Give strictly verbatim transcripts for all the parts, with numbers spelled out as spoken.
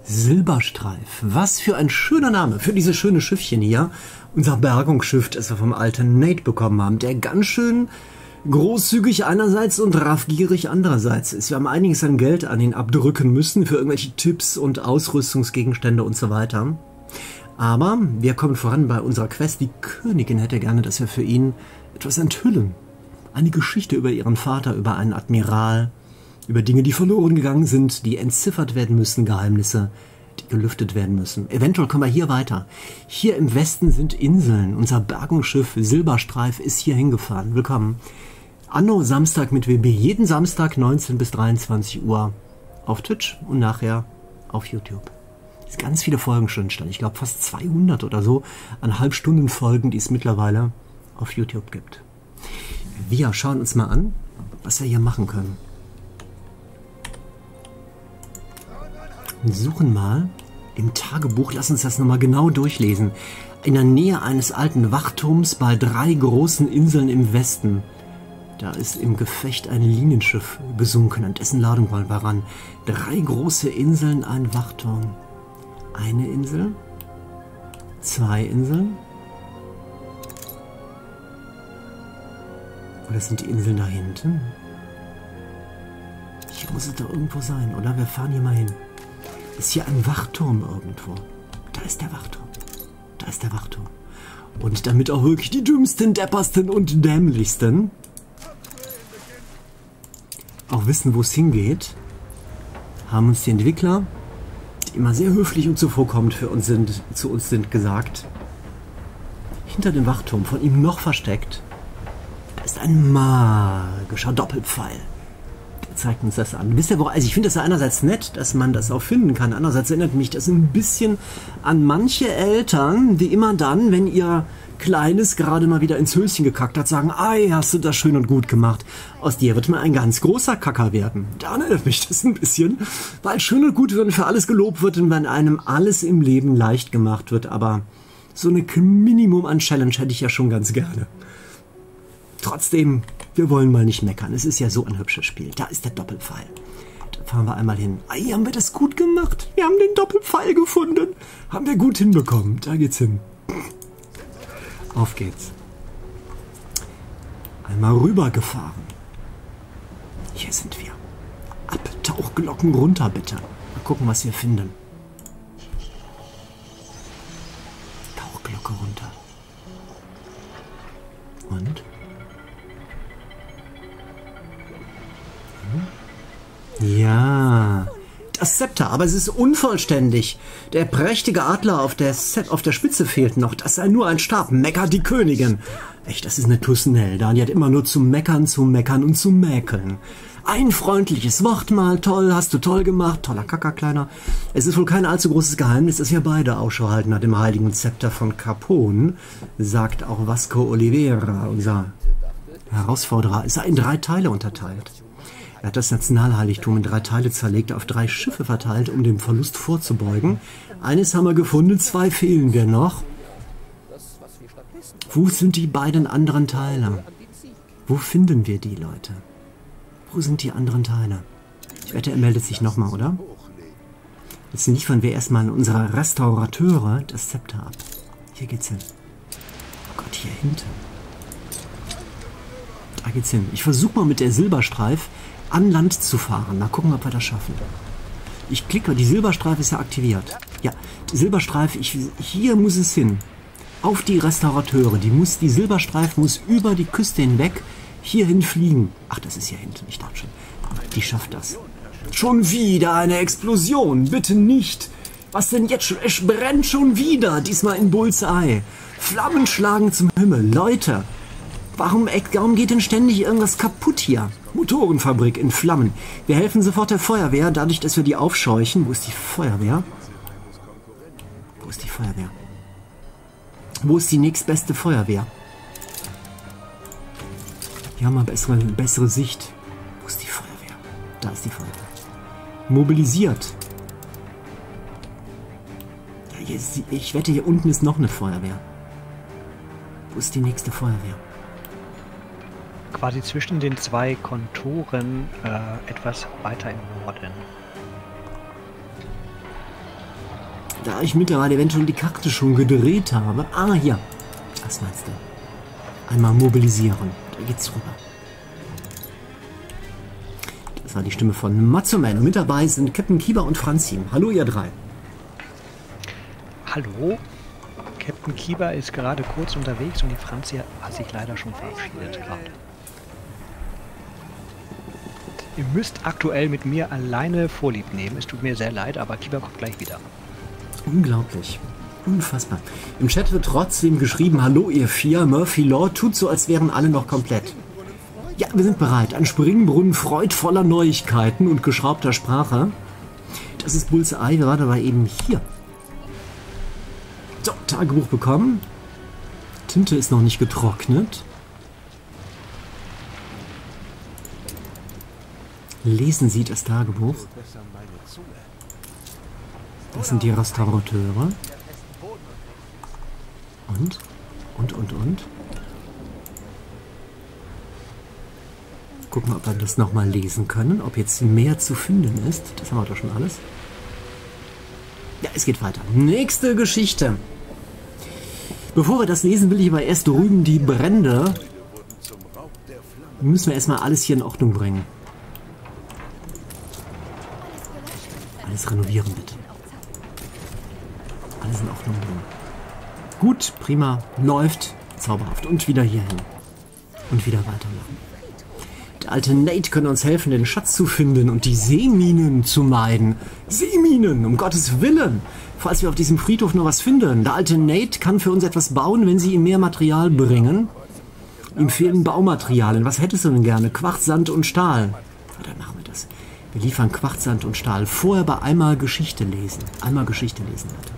Silberstreif. Was für ein schöner Name für dieses schöne Schiffchen hier. Unser Bergungsschiff, das wir vom alten Nate bekommen haben, der ganz schön großzügig einerseits und raffgierig andererseits ist. Wir haben einiges an Geld an ihn abdrücken müssen für irgendwelche Tipps und Ausrüstungsgegenstände und so weiter. Aber wir kommen voran bei unserer Quest. Die Königin hätte gerne, dass wir für ihn etwas enthüllen. Eine Geschichte über ihren Vater, über einen Admiral, über Dinge, die verloren gegangen sind, die entziffert werden müssen, Geheimnisse, die gelüftet werden müssen. Eventuell kommen wir hier weiter. Hier im Westen sind Inseln. Unser Bergungsschiff Silberstreif ist hier hingefahren. Willkommen. Anno Samstag mit W B. Jeden Samstag neunzehn bis dreiundzwanzig Uhr auf Twitch und nachher auf YouTube. Es sind ganz viele Folgen schon entstanden. Ich glaube fast zweihundert oder so an Halbstunden-Folgen, die es mittlerweile auf YouTube gibt. Wir schauen uns mal an, was wir hier machen können. Wir suchen mal im Tagebuch, lass uns das nochmal genau durchlesen. In der Nähe eines alten Wachturms bei drei großen Inseln im Westen. Da ist im Gefecht ein Linienschiff gesunken, an dessen Ladung wollen wir ran. Drei große Inseln, ein Wachturm. Eine Insel, zwei Inseln. Oder sind die Inseln da hinten? Hier muss es doch irgendwo sein, oder? Wir fahren hier mal hin. Ist hier ein Wachturm irgendwo? Da ist der Wachturm. Da ist der Wachturm. Und damit auch wirklich die dümmsten, deppersten und dämlichsten auch wissen, wo es hingeht, haben uns die Entwickler, die immer sehr höflich und zuvorkommend für uns sind, zu uns sind, gesagt, hinter dem Wachturm, von ihm noch versteckt, da ist ein magischer Doppelpfeil. Der zeigt uns das an. Wisst ihr, wo, also ich finde das ja einerseits nett, dass man das auch finden kann. Andererseits erinnert mich das ein bisschen an manche Eltern, die immer dann, wenn ihr Kleines gerade mal wieder ins Höschen gekackt hat, sagen, ei, hast du das schön und gut gemacht. Aus dir wird mal ein ganz großer Kacker werden. Da erinnert mich das ein bisschen, weil schön und gut wird für alles gelobt wird und wenn einem alles im Leben leicht gemacht wird, aber so eine Minimum an Challenge hätte ich ja schon ganz gerne. Trotzdem, wir wollen mal nicht meckern. Es ist ja so ein hübsches Spiel. Da ist der Doppelpfeil. Da fahren wir einmal hin. Ei, haben wir das gut gemacht? Wir haben den Doppelpfeil gefunden. Haben wir gut hinbekommen. Da geht's hin. Auf geht's. Einmal rübergefahren. Hier sind wir. Abtauchglocken runter, bitte. Mal gucken, was wir finden. Tauchglocke runter. Und? Hm? Ja. Das Zepter, aber es ist unvollständig. Der prächtige Adler auf der, auf der Spitze fehlt noch. Das sei nur ein Stab. Meckert die Königin. Echt, das ist eine Tussenelda. Die hat immer nur zu meckern, zu meckern und zu mäkeln. Ein freundliches Wort mal. Toll, hast du toll gemacht. Toller Kacker, Kleiner. Es ist wohl kein allzu großes Geheimnis, dass wir beide Ausschau halten nach dem heiligen Zepter von Capone, sagt auch Vasco Oliveira, unser Herausforderer. Es sei in drei Teile unterteilt. Er hat das Nationalheiligtum in drei Teile zerlegt, auf drei Schiffe verteilt, um dem Verlust vorzubeugen. Eines haben wir gefunden, zwei fehlen wir noch. Wo sind die beiden anderen Teile? Wo finden wir die, Leute? Wo sind die anderen Teile? Ich wette, er meldet sich nochmal, oder? Jetzt liefern wir erstmal an unsere Restaurateure das Zepter ab. Hier geht's hin. Oh Gott, hier hinten. Da geht's hin. Ich versuche mal mit der Silberstreif an Land zu fahren. Mal gucken, ob wir das schaffen. Ich klicke, die Silberstreif ist ja aktiviert. Ja, die Silberstreif, ich, hier muss es hin. Auf die Restaurateure. Die, muss, die Silberstreif muss über die Küste hinweg hierhin fliegen. Ach, das ist hier hinten. Ich dachte schon. Die schafft das. Schon wieder eine Explosion. Bitte nicht. Was denn jetzt schon? Es brennt schon wieder. Diesmal in Bullseye. Flammen schlagen zum Himmel. Leute. Warum, warum geht denn ständig irgendwas kaputt hier? Motorenfabrik in Flammen. Wir helfen sofort der Feuerwehr, dadurch, dass wir die aufscheuchen. Wo ist die Feuerwehr? Wo ist die Feuerwehr? Wo ist die nächstbeste Feuerwehr? Wir haben mal bessere, bessere Sicht. Wo ist die Feuerwehr? Da ist die Feuerwehr. Mobilisiert. Ja, hier ist die, ich wette, hier unten ist noch eine Feuerwehr. Wo ist die nächste Feuerwehr? Quasi zwischen den zwei Konturen äh, etwas weiter im Norden. da ich mittlerweile eventuell die Karte schon gedreht habe. Ah, hier. Was meinst du? Einmal mobilisieren. Da geht's rüber. Das war die Stimme von Matsuman. Und mit dabei sind Captain Kiba und Franzi. Hallo, ihr drei. Hallo. Captain Kiba ist gerade kurz unterwegs und die Franzi hat sich leider schon verabschiedet gerade. Ihr müsst aktuell mit mir alleine Vorlieb nehmen. Es tut mir sehr leid, aber Kiba kommt gleich wieder. Unglaublich. Unfassbar. Im Chat wird trotzdem geschrieben, hallo ihr vier, Murphy Law tut so, als wären alle noch komplett. Ja, wir sind bereit. Ein Springbrunnen freudvoller Neuigkeiten und geschraubter Sprache. Das ist Bullseye, wir waren aber eben hier. So, Tagebuch bekommen. Tinte ist noch nicht getrocknet. Lesen Sie das Tagebuch. Das sind die Restaurateure. Und? Und, und, und? Gucken, ob wir das nochmal lesen können. Ob jetzt mehr zu finden ist. Das haben wir doch schon alles. Ja, es geht weiter. Nächste Geschichte. Bevor wir das lesen, will ich aber erst drüben die Brände. Müssen wir erstmal alles hier in Ordnung bringen. Alles renovieren, bitte. Alles in Ordnung bringen. Gut, prima, läuft, zauberhaft. Und wieder hier hin. Und wieder weitermachen. Der alte Nate könnte uns helfen, den Schatz zu finden und die Seeminen zu meiden. Seeminen, um Gottes Willen! Falls wir auf diesem Friedhof noch was finden. Der alte Nate kann für uns etwas bauen, wenn Sie ihm mehr Material bringen. Ihm fehlen Baumaterialien. Was hättest du denn gerne? Quarz, Sand und Stahl. Ja, dann machen wir das. Wir liefern Quarz, Sand und Stahl. Vorher bei einmal Geschichte lesen. Einmal Geschichte lesen, bitte.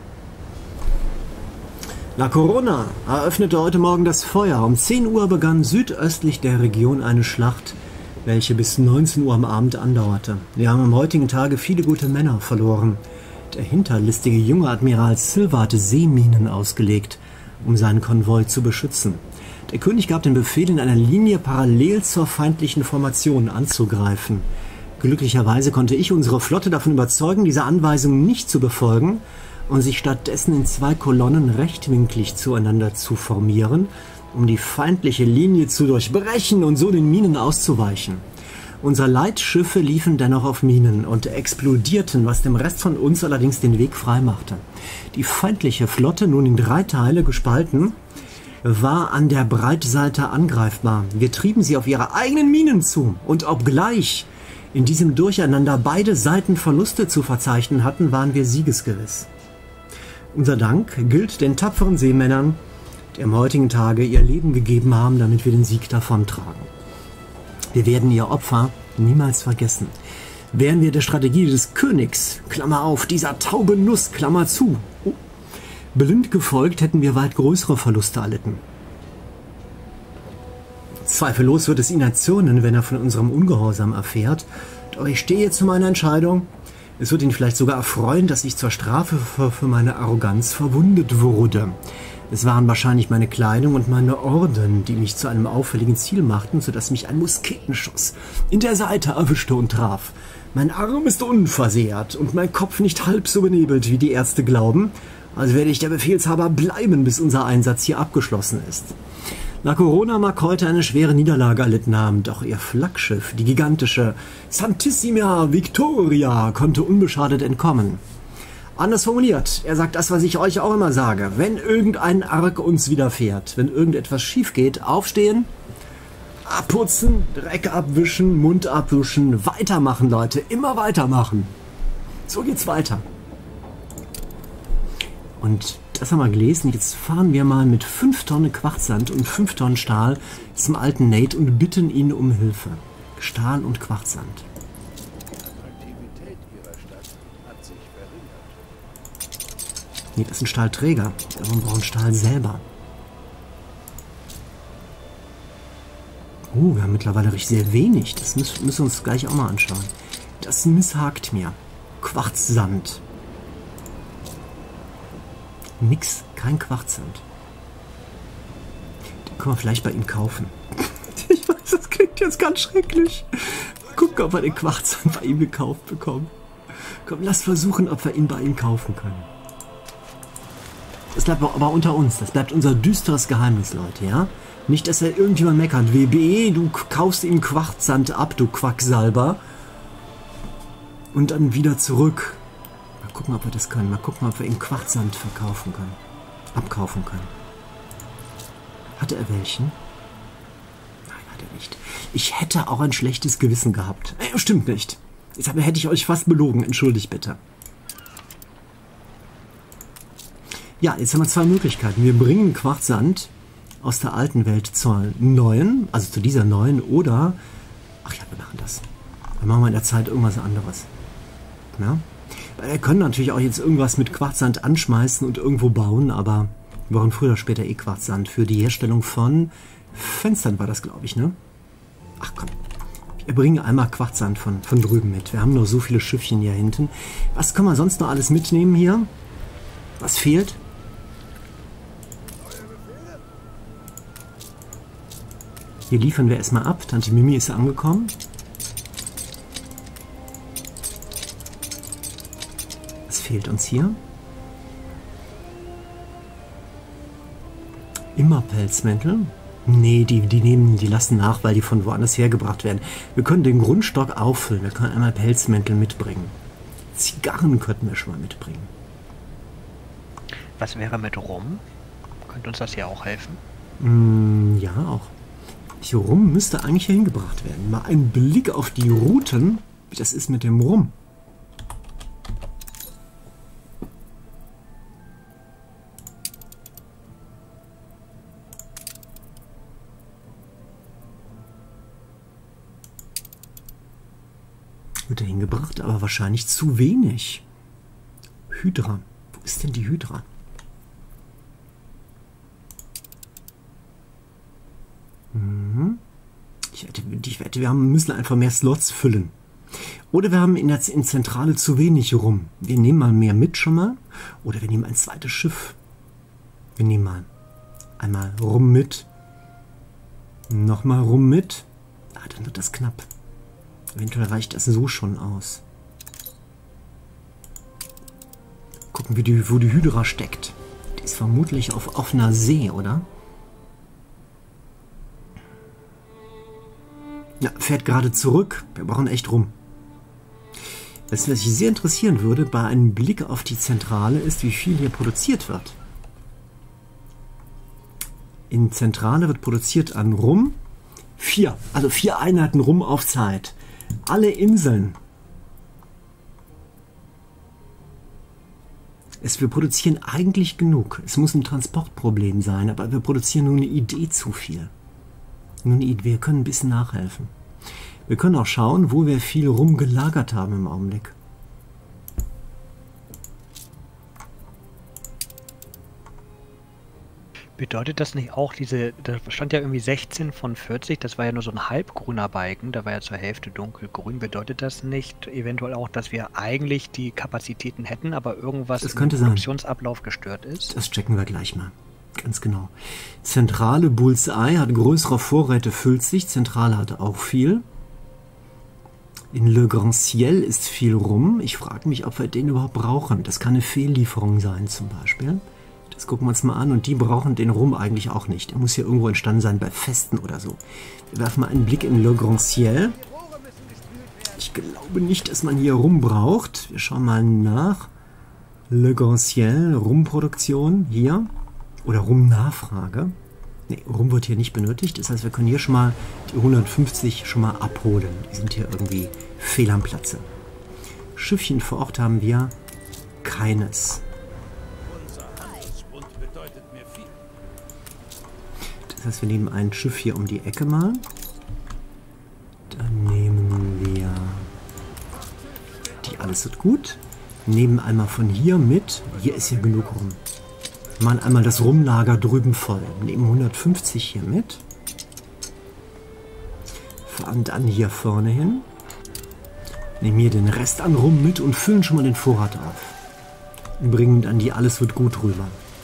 La Corona eröffnete heute Morgen das Feuer. Um zehn Uhr begann südöstlich der Region eine Schlacht, welche bis neunzehn Uhr am Abend andauerte. Wir haben am heutigen Tage viele gute Männer verloren. Der hinterlistige junge Admiral Silva hatte Seeminen ausgelegt, um seinen Konvoi zu beschützen. Der König gab den Befehl, in einer Linie parallel zur feindlichen Formation anzugreifen. Glücklicherweise konnte ich unsere Flotte davon überzeugen, diese Anweisung nicht zu befolgen und sich stattdessen in zwei Kolonnen rechtwinklig zueinander zu formieren, um die feindliche Linie zu durchbrechen und so den Minen auszuweichen. Unsere Leitschiffe liefen dennoch auf Minen und explodierten, was dem Rest von uns allerdings den Weg freimachte. Die feindliche Flotte, nun in drei Teile gespalten, war an der Breitseite angreifbar. Wir trieben sie auf ihre eigenen Minen zu und obgleich in diesem Durcheinander beide Seiten Verluste zu verzeichnen hatten, waren wir siegesgewiss. Unser Dank gilt den tapferen Seemännern, die am heutigen Tage ihr Leben gegeben haben, damit wir den Sieg davontragen. Wir werden ihr Opfer niemals vergessen. Wären wir der Strategie des Königs, Klammer auf, dieser taube Nuss, Klammer zu, oh, blind gefolgt, hätten wir weit größere Verluste erlitten. Zweifellos wird es ihn erzürnen, wenn er von unserem Ungehorsam erfährt. Doch ich stehe zu meiner Entscheidung. Es wird ihn vielleicht sogar erfreuen, dass ich zur Strafe für, für meine Arroganz verwundet wurde. Es waren wahrscheinlich meine Kleidung und meine Orden, die mich zu einem auffälligen Ziel machten, sodass mich ein Musketenschuss in der Seite erwischte und traf. Mein Arm ist unversehrt und mein Kopf nicht halb so benebelt, wie die Ärzte glauben. Also werde ich der Befehlshaber bleiben, bis unser Einsatz hier abgeschlossen ist. La Corona mag heute eine schwere Niederlage erlitten haben, doch ihr Flaggschiff, die gigantische Santissima Victoria, konnte unbeschadet entkommen. Anders formuliert, er sagt das, was ich euch auch immer sage. Wenn irgendein Arg uns widerfährt, wenn irgendetwas schief geht, aufstehen, abputzen, Dreck abwischen, Mund abwischen, weitermachen, Leute, immer weitermachen. So geht's weiter. Und das haben wir gelesen. Jetzt fahren wir mal mit fünf Tonnen Quarzsand und fünf Tonnen Stahl zum alten Nate und bitten ihn um Hilfe. Stahl und Quarzsand. Nee, das ist ein Stahlträger. Wir brauchen Stahl selber. Oh, wir haben mittlerweile richtig sehr wenig. Das müssen, müssen wir uns gleich auch mal anschauen. Das misshakt mir. Quarzsand. Nix, kein Quarzsand. Den können wir vielleicht bei ihm kaufen. Ich weiß, das klingt jetzt ganz schrecklich. Mal gucken, ob wir den Quarzsand bei ihm gekauft bekommen. Komm, lass versuchen, ob wir ihn bei ihm kaufen können. Das bleibt aber unter uns. Das bleibt unser düsteres Geheimnis, Leute, ja? Nicht, dass er irgendjemand meckert. W B, du kaufst ihm Quarzsand ab, du Quacksalber. Und dann wieder zurück. Mal gucken, ob wir das können. Mal gucken, ob wir ihm Quarzsand verkaufen können. Abkaufen können. Hatte er welchen? Nein, hat er nicht. Ich hätte auch ein schlechtes Gewissen gehabt. Äh, stimmt nicht. Jetzt hätte ich euch fast belogen. Entschuldigt bitte. Ja, jetzt haben wir zwei Möglichkeiten. Wir bringen Quarzsand aus der alten Welt zur neuen, also zu dieser neuen, oder, ach ja, wir machen das. Dann machen wir in der Zeit irgendwas anderes. Ja? Weil wir können natürlich auch jetzt irgendwas mit Quarzsand anschmeißen und irgendwo bauen, aber wir brauchen früher oder später eh Quarzsand für die Herstellung von Fenstern, war das, glaube ich, ne? Ach komm, wir bringen einmal Quarzsand von, von drüben mit. Wir haben noch so viele Schiffchen hier hinten. Was können wir sonst noch alles mitnehmen hier? Was fehlt? Hier liefern wir erstmal ab. Tante Mimi ist angekommen. Was fehlt uns hier? Immer Pelzmäntel? Nee, die, die nehmen, die lassen nach, weil die von woanders hergebracht werden. Wir können den Grundstock auffüllen. Wir können einmal Pelzmäntel mitbringen. Zigarren könnten wir schon mal mitbringen. Was wäre mit Rum? Könnte uns das ja auch helfen? Mm, ja, auch. Hier rum müsste eigentlich hier hingebracht werden. Mal ein Blick auf die Routen, wie das ist mit dem Rum. Wird er hingebracht, aber wahrscheinlich zu wenig. Hydra. Wo ist denn die Hydra? Ich wette, ich wette, wir haben, müssen einfach mehr Slots füllen. Oder wir haben in der in Zentrale zu wenig rum. Wir nehmen mal mehr mit schon mal. Oder wir nehmen ein zweites Schiff. Wir nehmen mal einmal rum mit. Nochmal rum mit. Ah, dann wird das knapp. Eventuell reicht das so schon aus. Gucken, wie die, wo die Hydra steckt. Die ist vermutlich auf offener See, oder? Ja, fährt gerade zurück. Wir brauchen echt rum. Was mich sehr interessieren würde, bei einem Blick auf die Zentrale, ist, wie viel hier produziert wird. In Zentrale wird produziert an Rum vier, also vier Einheiten Rum auf Zeit. Alle Inseln. Es, wir produzieren eigentlich genug. Es muss ein Transportproblem sein, aber wir produzieren nur eine Idee zu viel. Nun, wir können ein bisschen nachhelfen. Wir können auch schauen, wo wir viel rumgelagert haben im Augenblick. Bedeutet das nicht auch diese, da stand ja irgendwie sechzehn von vierzig, das war ja nur so ein halbgrüner Balken, da war ja zur Hälfte dunkelgrün. Bedeutet das nicht eventuell auch, dass wir eigentlich die Kapazitäten hätten, aber irgendwas das im Produktionsablauf gestört ist? Das checken wir gleich mal. Ganz genau. Zentrale Bullseye hat größere Vorräte, füllt sich. Zentrale hat auch viel. In Le Grand Ciel ist viel rum. Ich frage mich, ob wir den überhaupt brauchen. Das kann eine Fehllieferung sein zum Beispiel. Das gucken wir uns mal an. Und die brauchen den Rum eigentlich auch nicht. Der muss hier irgendwo entstanden sein bei Festen oder so. Wir werfen mal einen Blick in Le Grand Ciel. Ich glaube nicht, dass man hier Rum braucht. Wir schauen mal nach. Le Grand Ciel, Rumproduktion hier. Oder Rum-Nachfrage. Ne, Rum wird hier nicht benötigt. Das heißt, wir können hier schon mal die hundertfünfzig schon mal abholen. Die sind hier irgendwie fehl am Platze. Schiffchen vor Ort haben wir keines. Das heißt, wir nehmen ein Schiff hier um die Ecke mal. Dann nehmen wir die, alles wird gut. Nehmen einmal von hier mit. Hier ist ja genug Rum. Wir machen einmal das Rumlager drüben voll. Nehmen hundertfünfzig hier mit. Fahren dann hier vorne hin. Nehmen hier den Rest an Rum mit und füllen schon mal den Vorrat auf. Und bringen dann die alles wird gut rüber.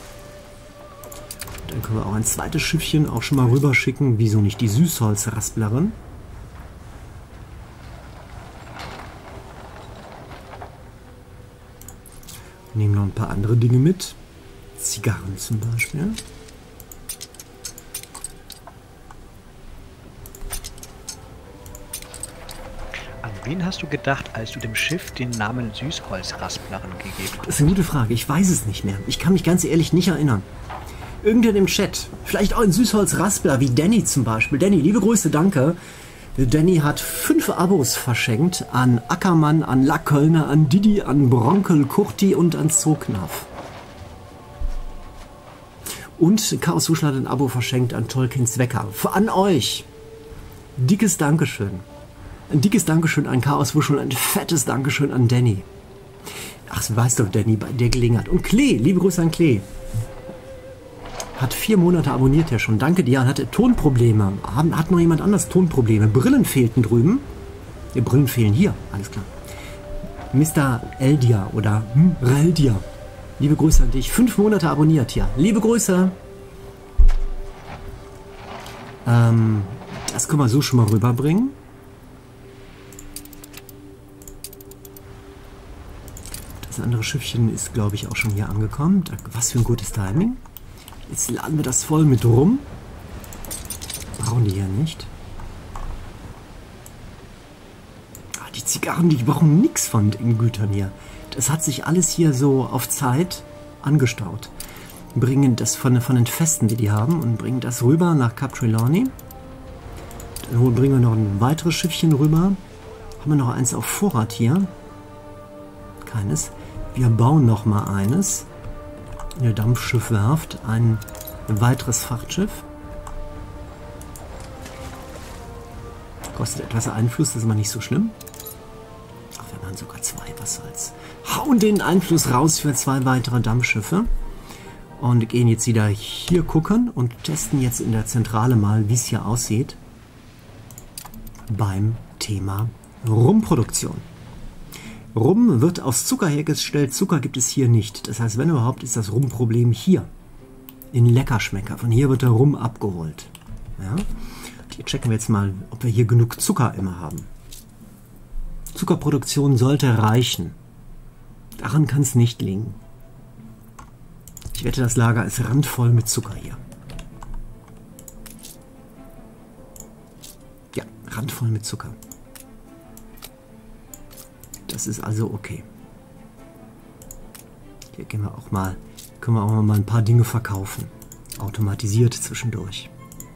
Dann können wir auch ein zweites Schiffchen auch schon mal rüber schicken. Wieso nicht die Süßholzrasplerin? Nehmen noch ein paar andere Dinge mit. Zigarren zum Beispiel. An wen hast du gedacht, als du dem Schiff den Namen Süßholzrasplerin gegeben hast? Das ist eine gute Frage. Ich weiß es nicht mehr. Ich kann mich ganz ehrlich nicht erinnern. Irgendjemand im Chat. Vielleicht auch ein Süßholzraspler, wie Danny zum Beispiel. Danny, liebe Grüße, danke. Danny hat fünf Abos verschenkt an Ackermann, an Lackkölner, an Didi, an Bronkel, Kurti und an Zognaf. Und Chaos Wuschel hat ein Abo verschenkt an Tolkiens Wecker. An euch. Dickes Dankeschön. Ein dickes Dankeschön an Chaos Wuschel, ein fettes Dankeschön an Danny. Ach, du weißt doch, Danny, bei der Gelegenheit. Und Klee, liebe Grüße an Klee. Hat vier Monate abonniert ja schon. Danke dir. Hatte Tonprobleme. Hat noch jemand anders Tonprobleme? Brillen fehlten drüben. Die Brillen fehlen hier. Alles klar. Mister Eldia oder hm, Reldia. Liebe Grüße an dich. Fünf Monate abonniert hier. Liebe Grüße. Ähm, das können wir so schon mal rüberbringen. Das andere Schiffchen ist, glaube ich, auch schon hier angekommen. Was für ein gutes Timing. Jetzt laden wir das voll mit rum. Brauchen die ja nicht. Ah, die Zigarren, die brauchen nichts von den Gütern hier. Das hat sich alles hier so auf Zeit angestaut. Bringen das von, von den Festen, die die haben, und bringen das rüber nach Cap Trelawney. Dann bringen wir noch ein weiteres Schiffchen rüber. Haben wir noch eins auf Vorrat hier? Keines. Wir bauen noch mal eines. In der Dampfschiffwerft ein weiteres Frachtschiff. Kostet etwas Einfluss, das ist aber nicht so schlimm. Ach, wir machen sogar zwei, was soll's. Hauen den Einfluss raus für zwei weitere Dampfschiffe. Und gehen jetzt wieder hier gucken und testen jetzt in der Zentrale mal, wie es hier aussieht. Beim Thema Rumproduktion. Rum wird aus Zucker hergestellt. Zucker gibt es hier nicht. Das heißt, wenn überhaupt, ist das Rumproblem hier. In Leckerschmecker. Von hier wird der Rum abgeholt. Ja? Hier checken wir jetzt mal, ob wir hier genug Zucker immer haben. Zuckerproduktion sollte reichen. Daran kann es nicht liegen. Ich wette, das Lager ist randvoll mit Zucker hier. Ja, randvoll mit Zucker. Das ist also okay. Hier gehen wir auch mal, können wir auch mal ein paar Dinge verkaufen. Automatisiert zwischendurch.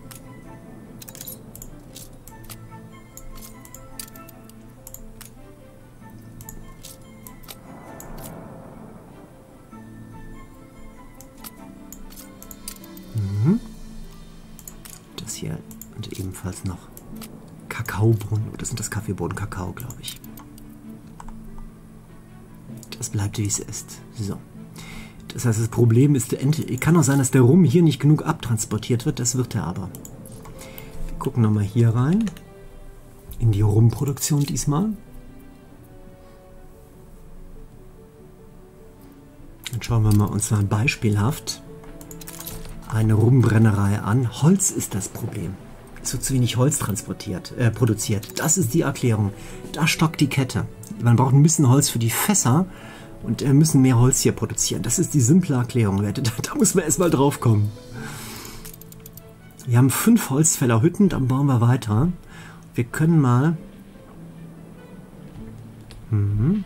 Mhm. Das hier und ebenfalls noch Kakaobohnen. Oder sind das Kaffeebohnen? Kakao, glaube ich. Das bleibt, wie es ist. So. Das heißt, das Problem ist, kann auch sein, dass der Rum hier nicht genug abtransportiert wird. Das wird er aber. Wir gucken nochmal hier rein. In die Rumproduktion diesmal. Dann schauen wir mal uns mal beispielhaft eine Rumbrennerei an. Holz ist das Problem. Es wird zu wenig Holz transportiert, äh, produziert. Das ist die Erklärung. Da stockt die Kette. Man braucht ein bisschen Holz für die Fässer und wir müssen mehr Holz hier produzieren. Das ist die simple Erklärung, Leute. Da, da muss man erstmal drauf kommen. Wir haben fünf Holzfällerhütten, dann bauen wir weiter. Wir können mal... Mhm.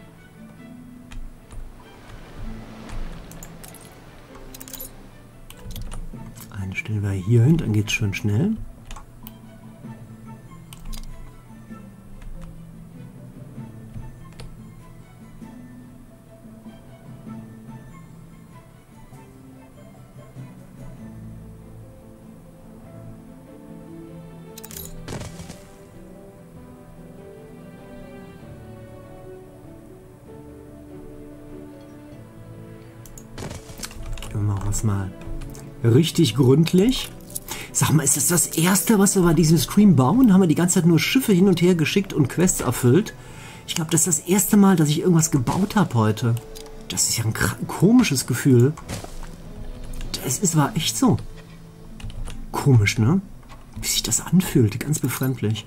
Eine stellen wir hier hin, dann geht es schön schnell. Wir machen es mal richtig gründlich. Sag mal, ist das das Erste, was wir bei diesem Stream bauen? Haben wir die ganze Zeit nur Schiffe hin und her geschickt und Quests erfüllt? Ich glaube, das ist das erste Mal, dass ich irgendwas gebaut habe heute. Das ist ja ein, ein komisches Gefühl. Das ist, war echt so. Komisch, ne? Wie sich das anfühlt, ganz befremdlich.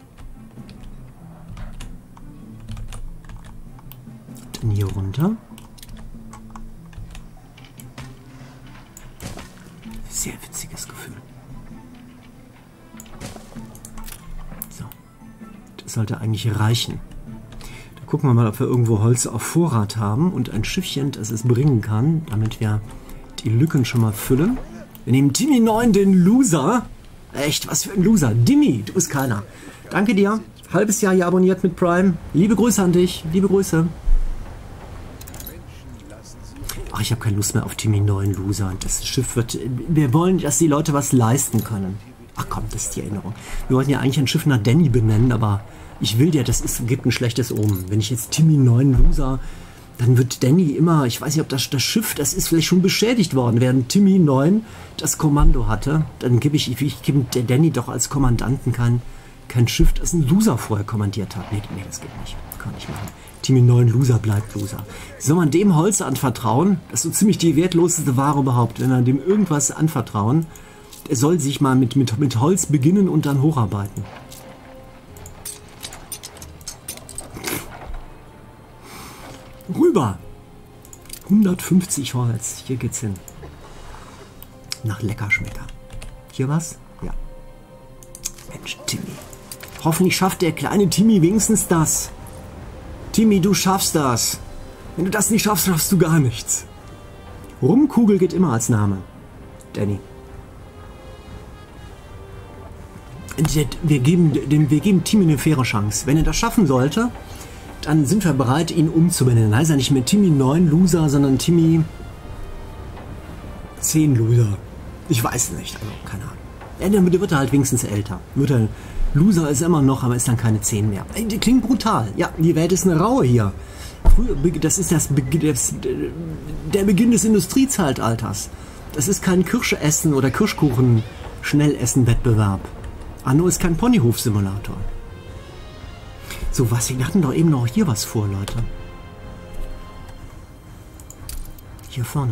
Dann hier runter. sehr witziges Gefühl. So. Das sollte eigentlich reichen. Dann gucken wir mal, ob wir irgendwo Holz auf Vorrat haben und ein Schiffchen, das es bringen kann, damit wir die Lücken schon mal füllen. Wir nehmen Timmy neun, den Loser. Echt, was für ein Loser. Dimmy, du bist keiner. Danke dir. Halbes Jahr hier abonniert mit Prime. Liebe Grüße an dich. Liebe Grüße. Ach, ich habe keine Lust mehr auf Timmy neun, Loser. Das Schiff wird... Wir wollen, dass die Leute was leisten können. Ach komm, das ist die Erinnerung. Wir wollten ja eigentlich ein Schiff nach Danny benennen, aber ich will dir, das ist, gibt ein schlechtes Omen. Wenn ich jetzt Timmy neun, Loser... Dann wird Danny immer, ich weiß nicht, ob das, das Schiff, das ist vielleicht schon beschädigt worden, während Timmy neun das Kommando hatte. Dann gebe ich, ich gebe Danny doch als Kommandanten kein, kein Schiff, das ein Loser vorher kommandiert hat. Nee, nee, das geht nicht. Kann ich machen. Timmy neun, Loser bleibt Loser. Soll man dem Holz anvertrauen? Das ist so ziemlich die wertloseste Ware überhaupt. Wenn wir dem irgendwas anvertrauen, er soll sich mal mit, mit, mit Holz beginnen und dann hocharbeiten. Rüber! hundertfünfzig Holz. Hier geht's hin. Nach Leckerschmecker. Hier was? Ja. Mensch, Timmy. Hoffentlich schafft der kleine Timmy wenigstens das. Timmy, du schaffst das. Wenn du das nicht schaffst, schaffst du gar nichts. Rumkugel geht immer als Name. Danny. Wir geben, wir geben Timmy eine faire Chance. Wenn er das schaffen sollte... Dann sind wir bereit, ihn umzubenennen. Heißt ja nicht mehr Timmy neun Loser, sondern Timmy zehn Loser. Ich weiß nicht, also keine Ahnung. Ja, dann wird er halt wenigstens älter. Wird er, Loser ist immer noch, aber ist dann keine zehn mehr. Ey, das klingt brutal. Ja, die Welt ist eine raue hier. Früher, das ist das, das, der Beginn des Industriezeitalters. Das ist kein Kirschessen oder Kirschkuchen-Schnellessen-Wettbewerb. Anno ist kein Ponyhof-Simulator. So was, wir hatten doch eben noch hier was vor, Leute. Hier vorne.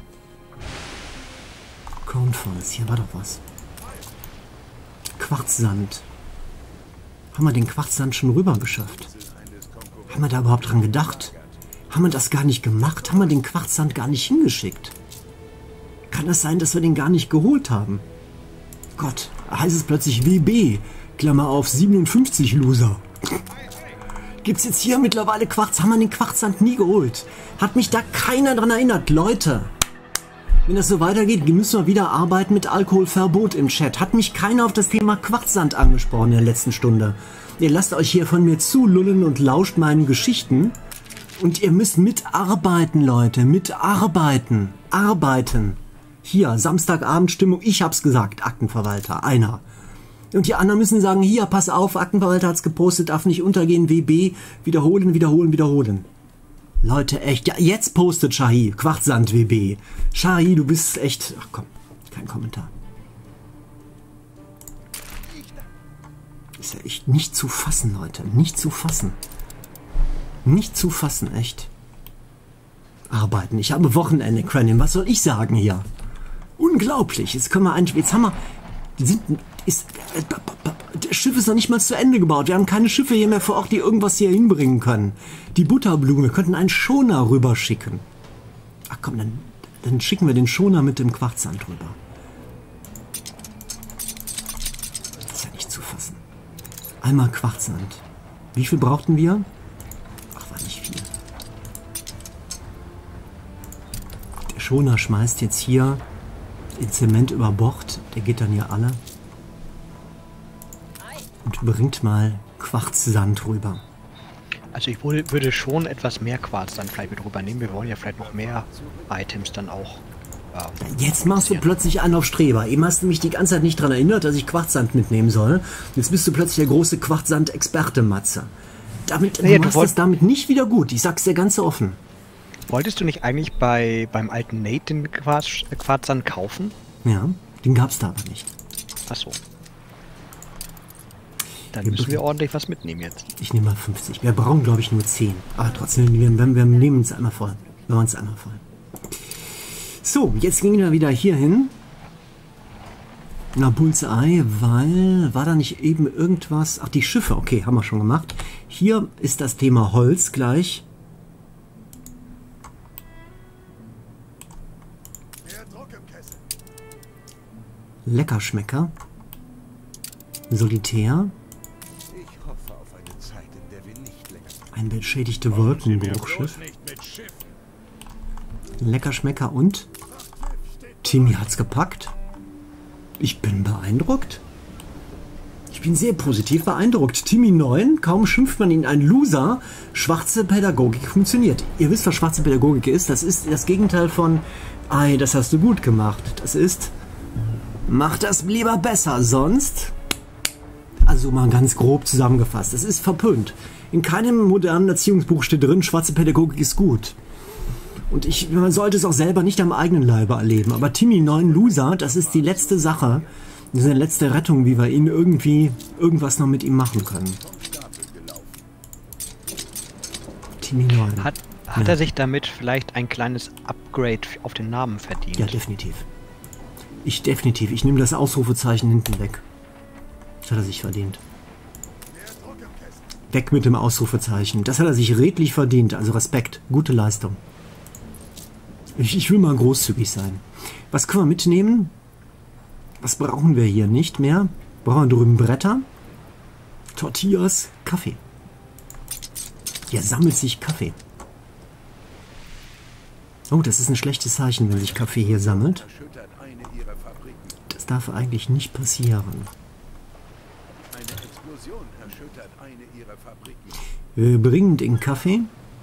Cornfalls, hier war doch was. Quarzsand. Haben wir den Quarzsand schon rüber geschafft? Haben wir da überhaupt dran gedacht? Haben wir das gar nicht gemacht? Haben wir den Quarzsand gar nicht hingeschickt? Kann das sein, dass wir den gar nicht geholt haben? Gott, da heißt es plötzlich W B, Klammer auf siebenundfünfzig Loser. Gibt's jetzt hier mittlerweile Quarz? Haben wir den Quarzsand nie geholt? Hat mich da keiner dran erinnert, Leute. Wenn das so weitergeht, müssen wir wieder arbeiten mit Alkoholverbot im Chat. Hat mich keiner auf das Thema Quarzsand angesprochen in der letzten Stunde. Ihr lasst euch hier von mir zulullen und lauscht meinen Geschichten. Und ihr müsst mitarbeiten, Leute. Mitarbeiten. Arbeiten. Hier, Samstagabendstimmung. Ich hab's gesagt, Aktenverwalter. Einer. Und die anderen müssen sagen, hier, pass auf, Aktenverwalter hat's gepostet, darf nicht untergehen, W B, wiederholen, wiederholen, wiederholen. Leute, echt, ja, jetzt postet Shahi, Quarzsand W B. Shahi, du bist echt, ach komm, kein Kommentar. Ist ja echt nicht zu fassen, Leute, nicht zu fassen. Nicht zu fassen, echt. Arbeiten, ich habe Wochenende, Cranim, was soll ich sagen hier? Unglaublich, jetzt können wir eigentlich, jetzt haben wir, die sind... Ist, äh, das Schiff ist noch nicht mal zu Ende gebaut. Wir haben keine Schiffe hier mehr vor Ort, die irgendwas hier hinbringen können. Die Butterblume, wir könnten einen Schoner rüberschicken. Ach komm, dann, dann schicken wir den Schoner mit dem Quarzsand rüber. Das ist ja nicht zu fassen. Einmal Quarzsand. Wie viel brauchten wir? Ach, war nicht viel. Der Schoner schmeißt jetzt hier den Zement über Bord. Der geht dann hier alle. Und bringt mal Quarzsand rüber. Also ich würde schon etwas mehr Quarzsand vielleicht mit rübernehmen. Wir wollen ja vielleicht noch mehr Items dann auch. Ja, jetzt machst du plötzlich einen auf Streber. Eben hast du mich die ganze Zeit nicht daran erinnert, dass ich Quarzsand mitnehmen soll. Jetzt bist du plötzlich der große Quarzsand-Experte, Matze. Damit, naja, du machst das damit nicht wieder gut. Ich sag's dir ganz offen. Wolltest du nicht eigentlich bei beim alten Nate den Quarz, Quarzsand kaufen? Ja, den gab's da aber nicht. Ach so. Dann müssen wir ordentlich was mitnehmen jetzt. Ich nehme mal fünfzig. Wir brauchen, glaube ich, nur zehn. Aber trotzdem, wir, wir, wir nehmen uns einmal voll. Wir machen uns einmal voll. So, jetzt gehen wir wieder hier hin. Na, Bullseye, weil... War da nicht eben irgendwas... Ach, die Schiffe. Okay, haben wir schon gemacht. Hier ist das Thema Holz gleich. Leckerschmecker. Solitär. Ich hoffe auf eine Zeit, in der wir nicht länger... Ein beschädigte Wolkenbruchschiff. Leckerschmecker und... Timmy hat's gepackt. Ich bin beeindruckt. Ich bin sehr positiv beeindruckt. Timmy neun, kaum schimpft man ihn ein Loser. Schwarze Pädagogik funktioniert. Ihr wisst, was schwarze Pädagogik ist. Das ist das Gegenteil von, ei, das hast du gut gemacht. Das ist, mach das lieber besser, sonst... Also mal ganz grob zusammengefasst. Das ist verpönt. In keinem modernen Erziehungsbuch steht drin, schwarze Pädagogik ist gut. Und ich, man sollte es auch selber nicht am eigenen Leibe erleben. Aber Timmy neun Loser, das ist die letzte Sache, das ist die letzte Rettung, wie wir ihn irgendwie irgendwas noch mit ihm machen können. Timmy neun. Hat, hat ja. er sich damit vielleicht ein kleines Upgrade auf den Namen verdient? Ja, definitiv. Ich definitiv. Ich nehme das Ausrufezeichen hinten weg. Das hat er sich verdient. Weg mit dem Ausrufezeichen. Das hat er sich redlich verdient. Also Respekt. Gute Leistung. Ich, ich will mal großzügig sein. Was können wir mitnehmen? Was brauchen wir hier nicht mehr? Brauchen wir drüben Bretter? Tortillas? Kaffee. Hier sammelt sich Kaffee. Oh, das ist ein schlechtes Zeichen, wenn sich Kaffee hier sammelt. Das darf eigentlich nicht passieren. Wir bringen den Kaffee.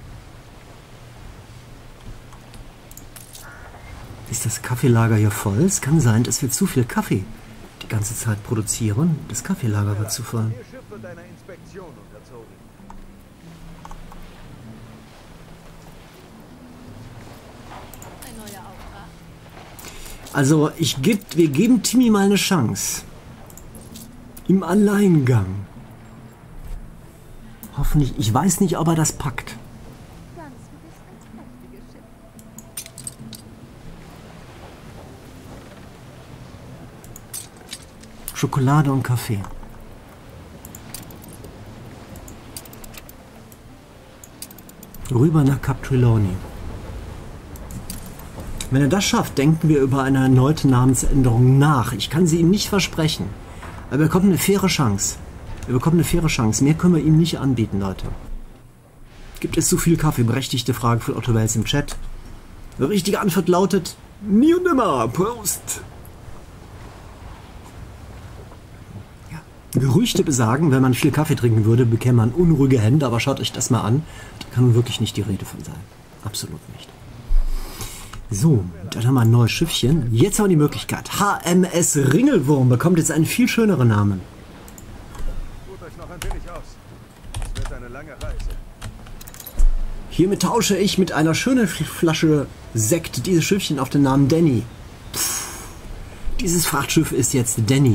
Ist das Kaffeelager hier voll? Es kann sein, dass wir zu viel Kaffee die ganze Zeit produzieren. Das Kaffeelager wird zu voll. Also, ich geb, wir geben Timmy mal eine Chance. Im Alleingang. Hoffentlich, ich weiß nicht, ob er das packt. Schokolade und Kaffee. Rüber nach Cap Trelawney. Wenn er das schafft, denken wir über eine erneute Namensänderung nach. Ich kann sie ihm nicht versprechen. Aber er bekommt eine faire Chance. Er bekommt eine faire Chance. Mehr können wir ihm nicht anbieten, Leute. Gibt es zu viel Kaffee? Berechtigte Frage von Otto Wels im Chat. Die richtige Antwort lautet nie und nimmer. Prost! Ja. Gerüchte besagen, wenn man viel Kaffee trinken würde, bekäme man unruhige Hände. Aber schaut euch das mal an. Da kann nun wirklich nicht die Rede von sein. Absolut nicht. So, dann haben wir ein neues Schiffchen. Jetzt haben wir die Möglichkeit. H M S Ringelwurm bekommt jetzt einen viel schöneren Namen. Hiermit tausche ich mit einer schönen Flasche Sekt dieses Schiffchen auf den Namen Danny. Pff, dieses Frachtschiff ist jetzt Danny.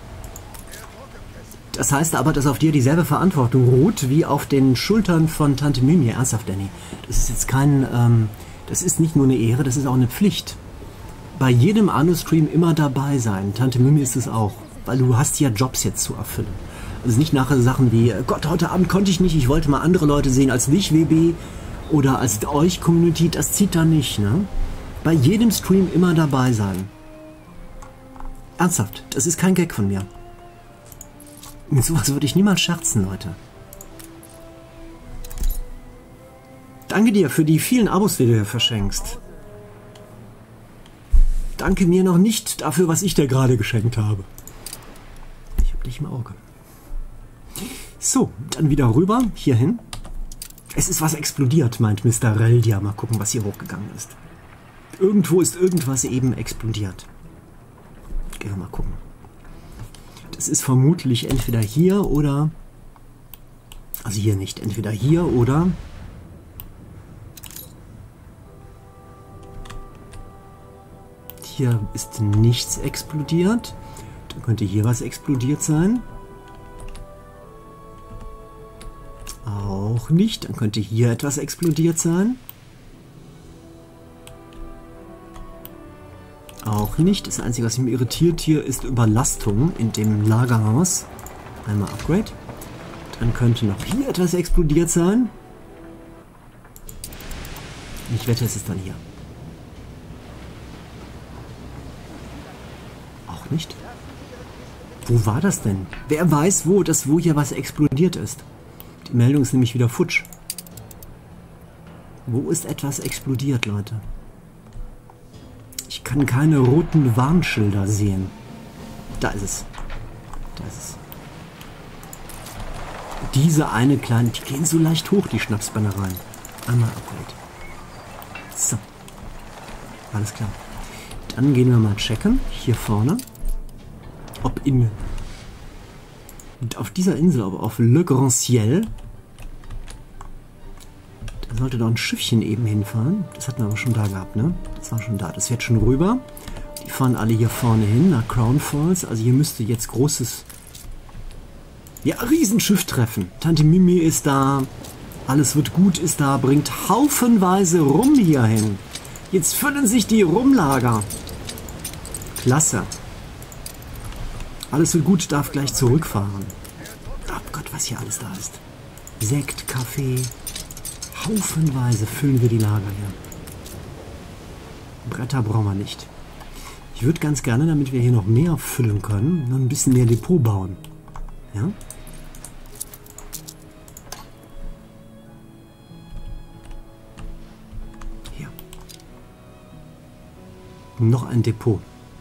Das heißt aber, dass auf dir dieselbe Verantwortung ruht wie auf den Schultern von Tante Mimi. Ernsthaft, Danny. Das ist jetzt kein... Ähm, Das ist nicht nur eine Ehre, das ist auch eine Pflicht. Bei jedem Anno-Stream immer dabei sein. Tante Mimi ist es auch. Weil du hast ja Jobs jetzt zu erfüllen. Also nicht nachher Sachen wie, Gott, heute Abend konnte ich nicht, ich wollte mal andere Leute sehen als dich, W B. Oder als euch, Community, das zieht da nicht, ne? Bei jedem Stream immer dabei sein. Ernsthaft, das ist kein Gag von mir. Mit sowas würde ich niemals scherzen, Leute. Danke dir für die vielen Abos, die du hier verschenkst. Danke mir noch nicht dafür, was ich dir gerade geschenkt habe. Ich hab dich im Auge. So, dann wieder rüber, hierhin. Es ist was explodiert, meint Mister Reldia. Mal gucken, was hier hochgegangen ist. Irgendwo ist irgendwas eben explodiert. Gehen wir mal gucken. Das ist vermutlich entweder hier oder... Also hier nicht. Entweder hier oder... Hier ist nichts explodiert. Dann könnte hier was explodiert sein. Auch nicht. Dann könnte hier etwas explodiert sein. Auch nicht. Das Einzige, was mich irritiert hier, ist Überlastung in dem Lagerhaus. Einmal Upgrade. Dann könnte noch hier etwas explodiert sein. Ich wette, es ist dann hier. Noch nicht? Wo war das denn? Wer weiß, wo das, wo hier was explodiert ist? Die Meldung ist nämlich wieder futsch. Wo ist etwas explodiert, Leute? Ich kann keine roten Warnschilder sehen. Da ist es. Da ist es. Diese eine kleine, die gehen so leicht hoch, die Schnapsbannereien. Einmal Upgrade. So. Alles klar. Dann gehen wir mal checken, hier vorne, ob in... Und auf dieser Insel, aber auf Le Grand Ciel, da sollte doch ein Schiffchen eben hinfahren. Das hatten wir aber schon da gehabt, ne? Das war schon da. Das fährt schon rüber. Die fahren alle hier vorne hin, nach Crown Falls. Also hier müsste jetzt großes... Ja, Riesenschiff treffen. Tante Mimi ist da. Alles wird gut ist da. Bringt haufenweise Rum hier hin. Jetzt füllen sich die Rumlager. Klasse. Alles wird gut, darf gleich zurückfahren. Oh Gott, was hier alles da ist. Sekt, Kaffee. Haufenweise füllen wir die Lager hier. Bretter brauchen wir nicht. Ich würde ganz gerne, damit wir hier noch mehr füllen können, noch ein bisschen mehr Depot bauen. Ja? Hier. Noch ein Depot.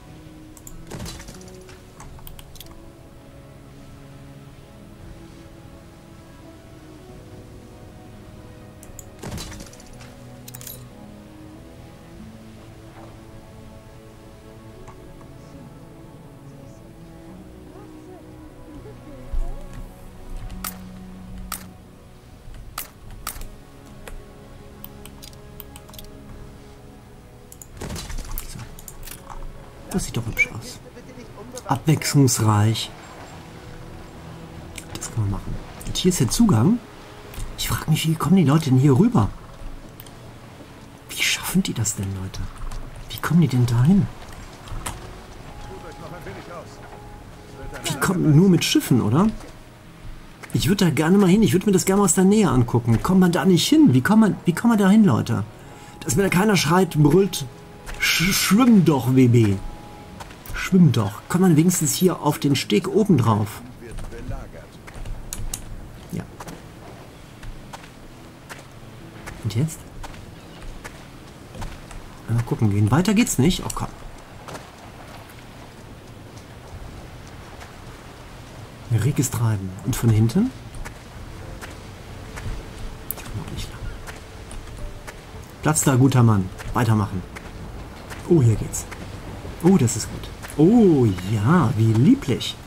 Das sieht doch hübsch aus. Abwechslungsreich. Das kann man machen. Und hier ist der Zugang. Ich frage mich, wie kommen die Leute denn hier rüber? Wie schaffen die das denn, Leute? Wie kommen die denn da hin? Die kommen nur mit Schiffen, oder? Ich würde da gerne mal hin. Ich würde mir das gerne mal aus der Nähe angucken. Kommt man da nicht hin? Wie kommt man, wie kommt man da hin, Leute? Dass mir da keiner schreit, brüllt. Sch schwimm doch, W B. Schwimm doch. Kommt man wenigstens hier auf den Steg oben drauf? Ja. Und jetzt? Mal gucken gehen. Weiter geht's nicht. Oh komm. Reges Treiben. Und von hinten? Noch nicht lang. Platz da, guter Mann. Weitermachen. Oh, hier geht's. Oh, das ist gut. Oh, ja, wie lieblich.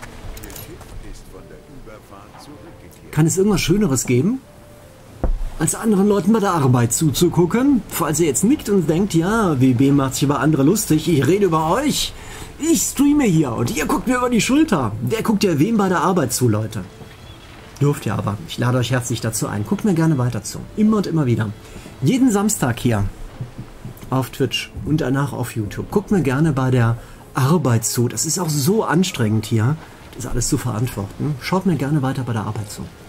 Kann es irgendwas Schöneres geben, als anderen Leuten bei der Arbeit zuzugucken? Falls ihr jetzt nickt und denkt, ja, W B macht sich über andere lustig, ich rede über euch. Ich streame hier und ihr guckt mir über die Schulter. Wer guckt ja wem bei der Arbeit zu, Leute? Dürft ihr aber. Ich lade euch herzlich dazu ein. Guckt mir gerne weiter zu. Immer und immer wieder. Jeden Samstag hier auf Twitch und danach auf YouTube. Guckt mir gerne bei der Arbeit zu. Das ist auch so anstrengend hier, das alles zu verantworten. Schaut mir gerne weiter bei der Arbeit zu.